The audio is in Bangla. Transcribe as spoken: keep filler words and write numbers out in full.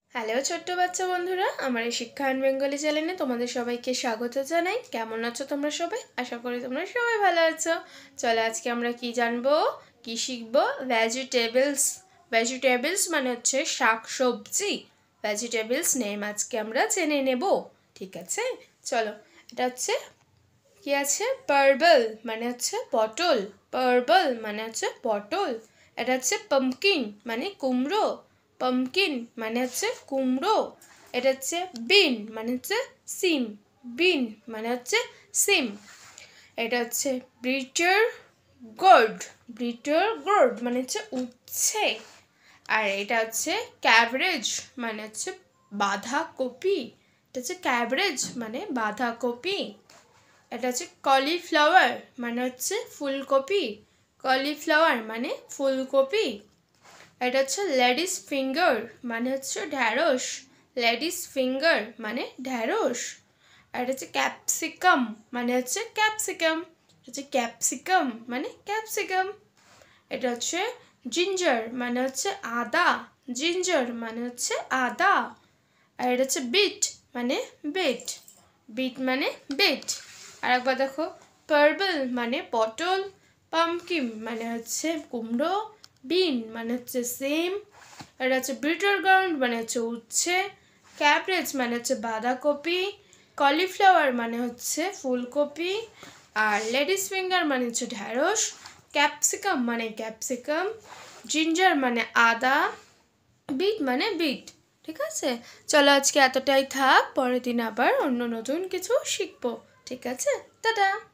হ্যালো ছোট্ট বাচ্চা বন্ধুরা, আমার এই শিক্ষায়ন বেঙ্গলি চ্যানেলে তোমাদের সবাইকে স্বাগত জানাই। কেমন আছো তোমরা সবাই? আশা করি তোমরা সবাই ভালো আছো। চলো আজকে আমরা কি জানবো, কি শিখবো? ভেজিটেবলস। ভেজিটেবলস মানে হচ্ছে শাক সবজি। ভেজিটেবলস নেম আজকে আমরা জেনে নেব, ঠিক আছে? চলো, এটা হচ্ছে কি আছে, পার্বল মানে হচ্ছে পটল। পার্বল মানে হচ্ছে পটল। এটা হচ্ছে পাম্পকিন মানে কুমড়ো। পাম্পকিন মানে হচ্ছে কুমড়ো। এটা হচ্ছে বিন মানে হচ্ছে সিম। বিন মানে হচ্ছে সিম। এটা হচ্ছে বিটার গোর্ড। বিটার গোর্ড মানে হচ্ছে উচ্ছে। আর এটা হচ্ছে ক্যাবেজ মানে হচ্ছে বাঁধাকপি। এটা হচ্ছে ক্যাবেজ মানে বাঁধাকপি। এটা হচ্ছে কলিফ্লাওয়ার মানে হচ্ছে ফুলকপি। কলিফ্লাওয়ার মানে ফুলকপি। এটা হচ্ছে লেডিস ফিঙ্গার মানে হচ্ছে ঢ্যাঁড়স। লেডিস ফিঙ্গার মানে ঢ্যাঁড়স। আর এটা হচ্ছে ক্যাপসিকাম মানে হচ্ছে ক্যাপসিকাম। এটা হচ্ছে ক্যাপসিকাম মানে ক্যাপসিকাম। এটা হচ্ছে জিঞ্জার মানে হচ্ছে আদা। জিঞ্জার মানে হচ্ছে আদা। আর এটা হচ্ছে বিট মানে বিট। বিট মানে বিট। আর একবার দেখো, পার্বল মানে পটল, পাম্পকিন মানে হচ্ছে কুমড়ো, বিন মানে হচ্ছে সিম, এটা হচ্ছে বিটার গার্ড মানে হচ্ছে উচ্ছে, ক্যাবেজ মানে হচ্ছে বাঁধাকপি, কলিফ্লাওয়ার মানে হচ্ছে ফুলকপি, আর লেডিস ফিঙ্গার মানে হচ্ছে ঢ্যাঁড়স, ক্যাপসিকাম মানে ক্যাপসিকাম, জিঞ্জার মানে আদা, বিট মানে বিট। ঠিক আছে, চলো আজকে এতটাই থাক, পরের দিন আবার অন্য নতুন কিছু শিখবো। ঠিক আছে, টাটা।